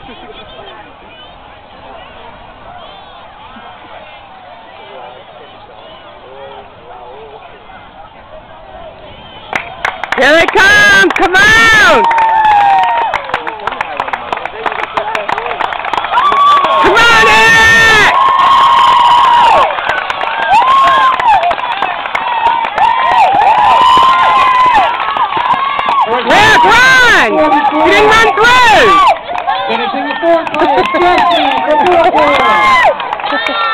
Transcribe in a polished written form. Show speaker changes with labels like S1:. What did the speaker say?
S1: Here they come! Come on! Come on, Eric! Rick, run! You didn't run through!
S2: Finishing the fourth place, Peachtree from Gwinnett.